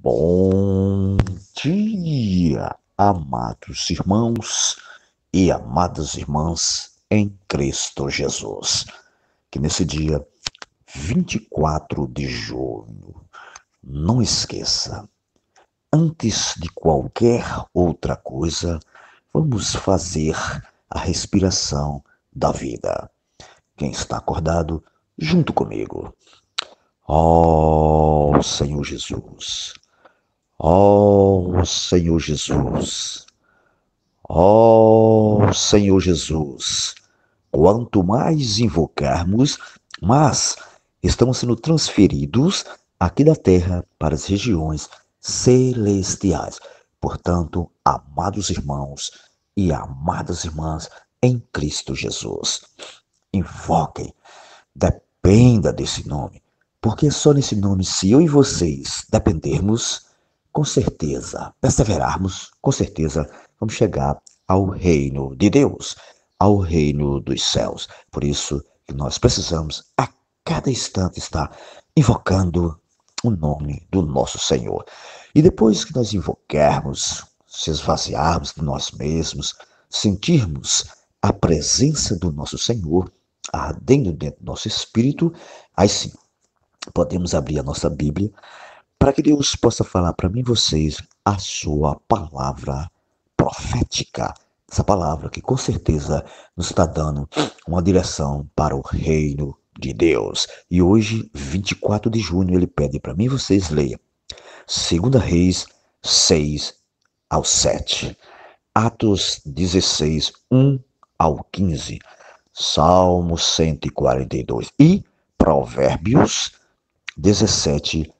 Bom dia, amados irmãos e amadas irmãs em Cristo Jesus. Que nesse dia 24 de junho, não esqueça, antes de qualquer outra coisa, vamos fazer a respiração da vida. Quem está acordado, junto comigo. Ó Senhor Jesus. Ó Senhor Jesus, ó Senhor Jesus, quanto mais invocarmos, mas estamos sendo transferidos aqui da terra para as regiões celestiais. Portanto, amados irmãos e amadas irmãs em Cristo Jesus, invoquem, dependa desse nome, porque só nesse nome, se eu e vocês dependermos, com certeza, perseverarmos, com certeza, vamos chegar ao reino de Deus, ao reino dos céus. Por isso que nós precisamos a cada instante estar invocando o nome do nosso Senhor. E depois que nós invocarmos, se esvaziarmos de nós mesmos, sentirmos a presença do nosso Senhor ardendo dentro do nosso espírito, aí sim, podemos abrir a nossa Bíblia para que Deus possa falar para mim e vocês a sua palavra profética. Essa palavra que com certeza nos está dando uma direção para o reino de Deus. E hoje, 24 de junho, ele pede para mim e vocês leiam 2 Reis 6 ao 7, Atos 16, 1 ao 15, Salmo 142 e Provérbios 17,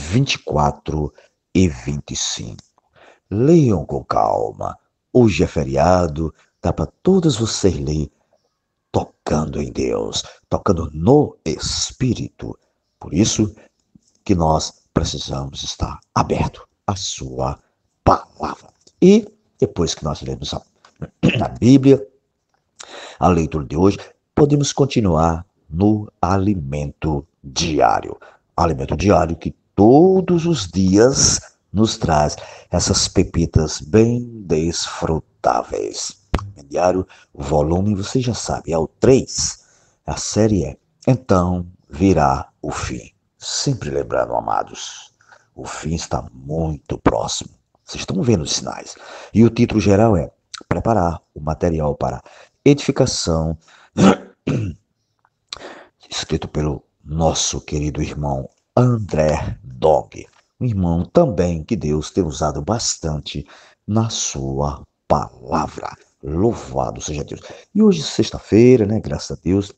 24 e 25. Leiam com calma. Hoje é feriado, dá para todos vocês ler tocando em Deus, tocando no Espírito. Por isso que nós precisamos estar aberto à sua palavra. E depois que nós lemos a Bíblia, a leitura de hoje, podemos continuar no alimento diário. Alimento diário que todos os dias nos traz essas pepitas bem desfrutáveis. Diário, o volume, você já sabe, é o 3. A série é Então Virá o Fim. Sempre lembrando, amados, o fim está muito próximo. Vocês estão vendo os sinais. E o título geral é Preparar o material para edificação, escrito pelo nosso querido irmão André Dog, um irmão também que Deus tem usado bastante na sua palavra. Louvado seja Deus. E hoje, sexta-feira, né? Graças a Deus,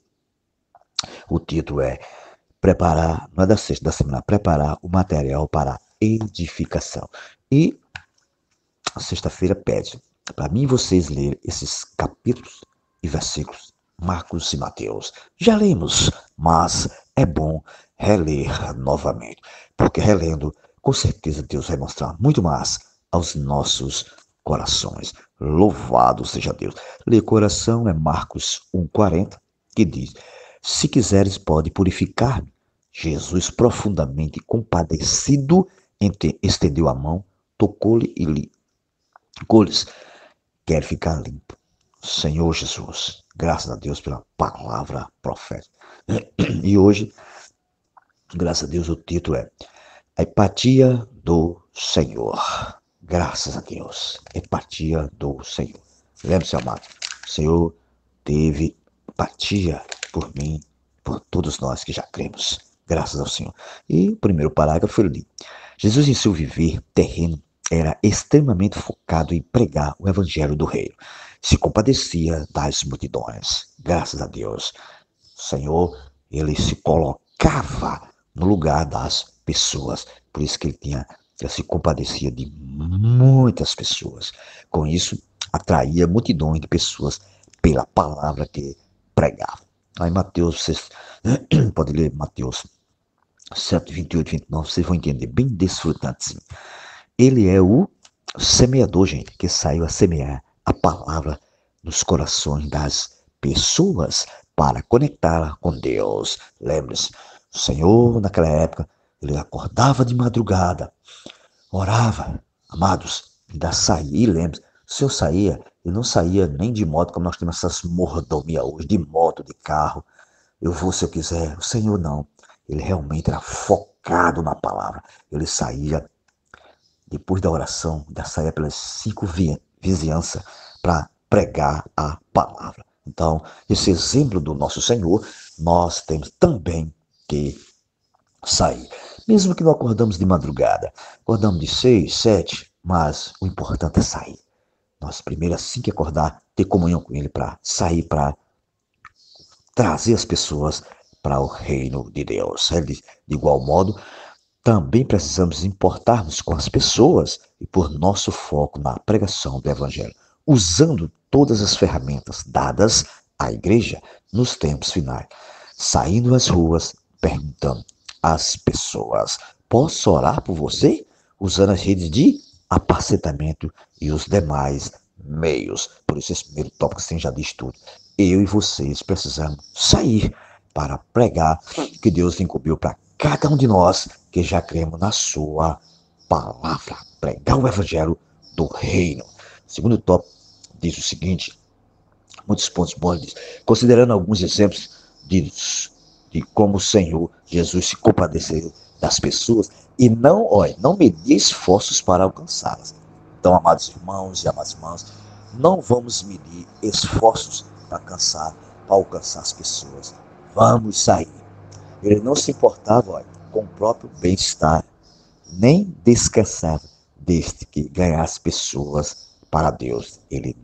o título é Preparar, não é da sexta, da semana, Preparar o material para edificação. E a sexta-feira pede para mim e vocês lerem esses capítulos e versículos, Marcos e Mateus. Já lemos, mas é bom reler novamente, porque relendo, com certeza Deus vai mostrar muito mais aos nossos corações. Louvado seja Deus. Ler coração é Marcos 1,40, que diz: se quiseres, pode purificar-me. Jesus, profundamente compadecido, estendeu a mão, tocou-lhe e lhe quer ficar limpo. Senhor Jesus, graças a Deus pela palavra profética. E hoje, graças a Deus, o título é A Empatia do Senhor. Graças a Deus, empatia do Senhor. Lembre-se, amado, o Senhor teve empatia por mim, por todos nós que já cremos. Graças ao Senhor. E o primeiro parágrafo ele diz: Jesus em seu viver terreno era extremamente focado em pregar o evangelho do reino. Se compadecia das multidões. Graças a Deus. O Senhor, ele se colocava no lugar das pessoas. Por isso que ele se compadecia de muitas pessoas. Com isso, atraía multidões de pessoas pela palavra que pregava. Aí Mateus, vocês podem ler Mateus 7, 28, 29, vocês vão entender bem desfrutantezinho. Ele é o semeador, gente, que saiu a semear a palavra nos corações das pessoas para conectá-la com Deus. Lembre-se, o Senhor, naquela época, ele acordava de madrugada, orava, amados, ainda saía. E lembre, se eu saía, eu não saía nem de moto, como nós temos essas mordomias hoje, de moto, de carro. Eu vou se eu quiser. O Senhor não. Ele realmente era focado na palavra. Ele saía, depois da oração, ainda saía pelas 5 vizinhanças para pregar a palavra. Então, esse exemplo do nosso Senhor, nós temos também que sair. Mesmo que não acordamos de madrugada, acordamos de 6, 7, mas o importante é sair. Nós primeiro, assim que acordar, ter comunhão com Ele para sair, para trazer as pessoas para o reino de Deus. De igual modo, também precisamos importarmos com as pessoas e por nosso foco na pregação do Evangelho, usando todas as ferramentas dadas à igreja nos tempos finais, saindo às ruas, perguntando às pessoas: posso orar por você? Usando as redes de apacentamento e os demais meios. Por isso, esse primeiro tópico assim já diz tudo. Eu e vocês precisamos sair para pregar que Deus incumbiu para cada um de nós que já cremos na sua palavra. Pregar o evangelho do reino. Segundo tópico diz o seguinte, muitos pontos bons, diz, considerando alguns exemplos de como o Senhor Jesus se compadeceu das pessoas e não medir esforços para alcançá-las. Então, amados irmãos e amadas irmãs, não vamos medir esforços para alcançar as pessoas. Vamos sair. Ele não se importava com o próprio bem-estar, nem descansava desde que ganhasse pessoas para Deus.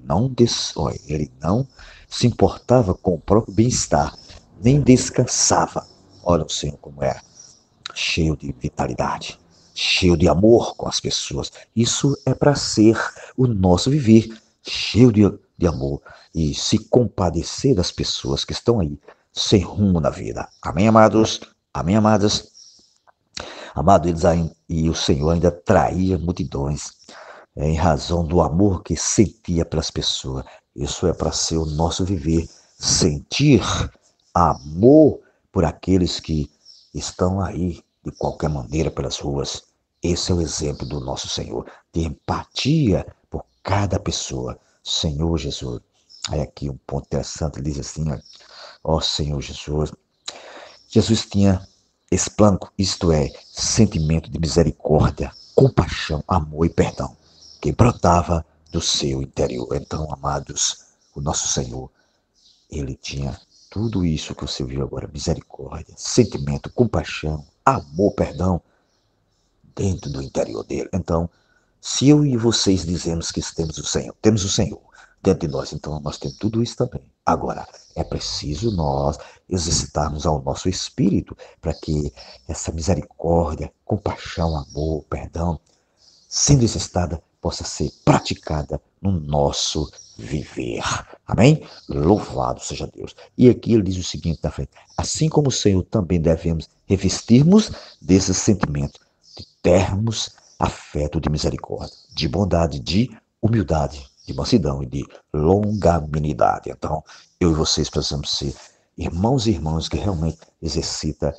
Ele não se importava com o próprio bem-estar, nem descansava. Olha o Senhor como é, cheio de vitalidade, cheio de amor com as pessoas. Isso é para ser o nosso viver, cheio de amor e se compadecer das pessoas que estão aí sem rumo na vida. Amém, amados? Amém, amadas? Amado, e o Senhor ainda traía multidões em razão do amor que sentia pelas pessoas. Isso é para ser o nosso viver, sentir amor por aqueles que estão aí de qualquer maneira pelas ruas. Esse é o exemplo do nosso Senhor, de empatia por cada pessoa. Senhor Jesus, aí aqui um ponto interessante, ele diz assim, ó Senhor Jesus, Jesus tinha esse plano, isto é, sentimento de misericórdia, compaixão, amor e perdão, que brotava do seu interior. Então, amados, o nosso Senhor, ele tinha tudo isso que você viu agora, misericórdia, sentimento, compaixão, amor, perdão, dentro do interior dele. Então, se eu e vocês dizemos que temos o Senhor dentro de nós, então nós temos tudo isso também. Agora, é preciso nós exercitarmos ao nosso espírito para que essa misericórdia, compaixão, amor, perdão, sendo exercitada, possa ser praticada no nosso viver. Amém? Louvado seja Deus. E aqui ele diz o seguinte na frente: assim como o Senhor também devemos revestirmos desse sentimento, de termos afeto de misericórdia, de bondade, de humildade, de mansidão e de longanimidade. Então, eu e vocês precisamos ser irmãos e irmãs que realmente exercitam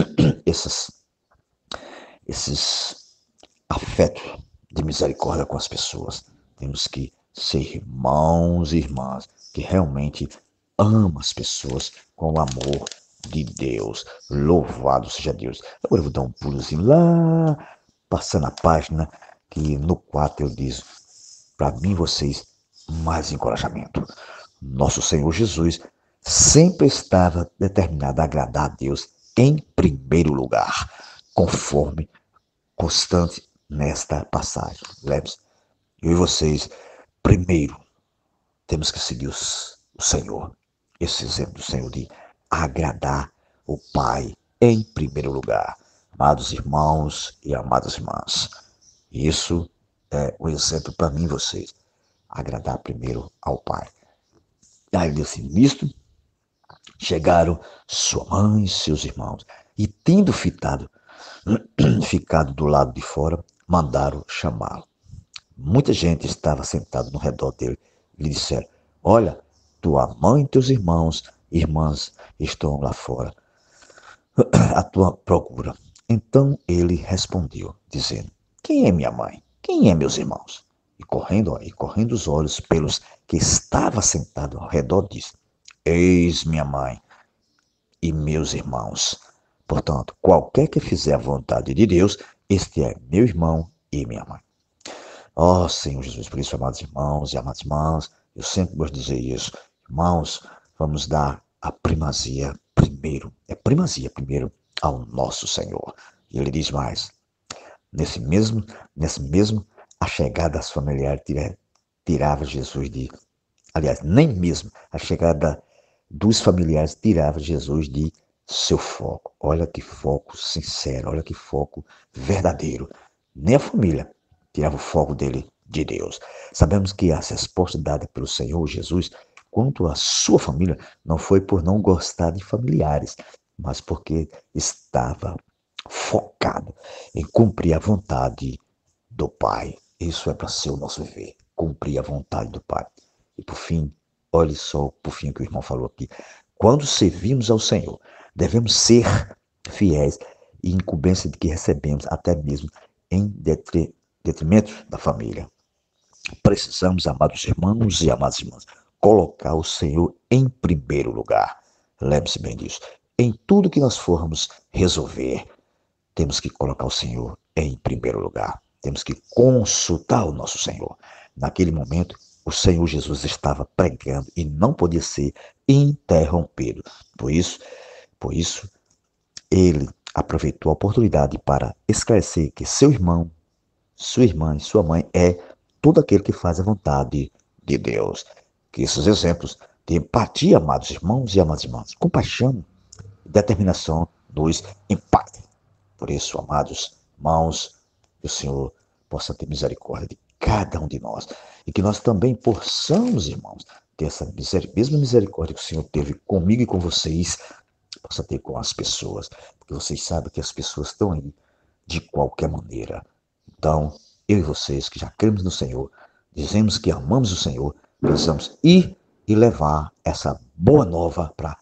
esses afetos de misericórdia com as pessoas. Temos que ser irmãos e irmãs que realmente amam as pessoas com o amor de Deus. Louvado seja Deus. Agora eu vou dar um pulozinho lá, passando a página, que no 4 eu diz, para mim e vocês, mais encorajamento. Nosso Senhor Jesus sempre estava determinado a agradar a Deus em primeiro lugar, conforme constante nesta passagem. Lembre-se, eu e vocês, primeiro, temos que seguir o Senhor. Esse exemplo do Senhor de agradar o Pai em primeiro lugar. Amados irmãos e amadas irmãs, isso é o exemplo para mim e vocês. Agradar primeiro ao Pai. Aí ele disse, nisto, chegaram sua mãe e seus irmãos, e tendo ficado do lado de fora, mandaram chamá-lo. Muita gente estava sentada no redor dele e lhe disseram, olha, tua mãe e teus irmãs estão lá fora, à tua procura. Então ele respondeu, dizendo, quem é minha mãe? Quem é meus irmãos? E correndo os olhos pelos que estava sentado ao redor, disse: Eis minha mãe e meus irmãos. Portanto, qualquer que fizer a vontade de Deus, este é meu irmão e minha mãe. Ó Senhor Jesus, por isso, amados irmãos e amadas irmãs, eu sempre gosto de dizer isso. Irmãos, vamos dar a primazia primeiro, primazia primeiro ao nosso Senhor. E ele diz mais, nesse mesmo, a chegada das familiares tirava Jesus de, aliás, nem mesmo a chegada dos familiares tirava Jesus de seu foco. Olha que foco sincero, olha que foco verdadeiro. Nem a família tirava o foco dele de Deus. Sabemos que a resposta dada pelo Senhor Jesus quanto à sua família não foi por não gostar de familiares, mas porque estava focado em cumprir a vontade do Pai. Isso é para ser o nosso viver, cumprir a vontade do Pai. E por fim, olhe só por fim o que o irmão falou aqui. Quando servimos ao Senhor, devemos ser fiéis e incumbência de que recebemos até mesmo em detrimento da família. Precisamos, amados irmãos e amadas irmãs, colocar o Senhor em primeiro lugar. Lembre-se bem disso. Em tudo que nós formos resolver, temos que colocar o Senhor em primeiro lugar. Temos que consultar o nosso Senhor. Naquele momento, o Senhor Jesus estava pregando e não podia ser interrompido. Por isso, ele aproveitou a oportunidade para esclarecer que seu irmão, sua irmã e sua mãe é todo aquele que faz a vontade de Deus. Que esses exemplos de empatia, amados irmãos e amadas irmãs, compaixão e determinação nos impactem. Por isso, amados irmãos, que o Senhor possa ter misericórdia de cada um de nós e que nós também possamos, irmãos, ter essa mesma misericórdia que o Senhor teve comigo e com vocês, possa ter com as pessoas, porque vocês sabem que as pessoas estão aí de qualquer maneira. Então, eu e vocês que já cremos no Senhor, dizemos que amamos o Senhor, precisamos ir e levar essa boa nova para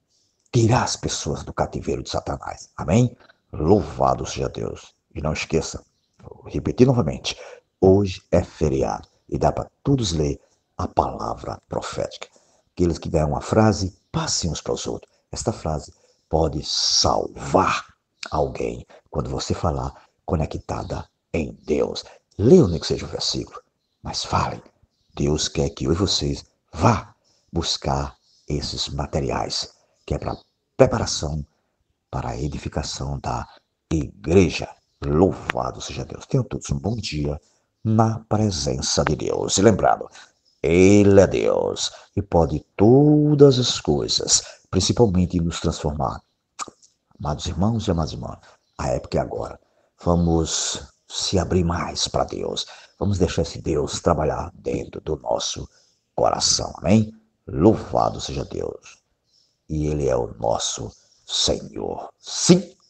tirar as pessoas do cativeiro de Satanás. Amém? Louvado seja Deus. E não esqueça, vou repetir novamente, hoje é feriado e dá para todos ler a palavra profética. Aqueles que ganham uma frase, passem uns para os outros. Esta frase pode salvar alguém quando você falar conectada em Deus. Leiam nem que seja o versículo, mas falem. Deus quer que eu e vocês vá buscar esses materiais, que é para preparação para a edificação da igreja. Louvado seja Deus. Tenham todos um bom dia na presença de Deus. E lembrando, Ele é Deus e pode todas as coisas, principalmente nos transformar. Amados irmãos e amadas irmãs, a época é agora. Vamos se abrir mais para Deus. Vamos deixar esse Deus trabalhar dentro do nosso coração. Amém? Louvado seja Deus. E Ele é o nosso Senhor. Sim,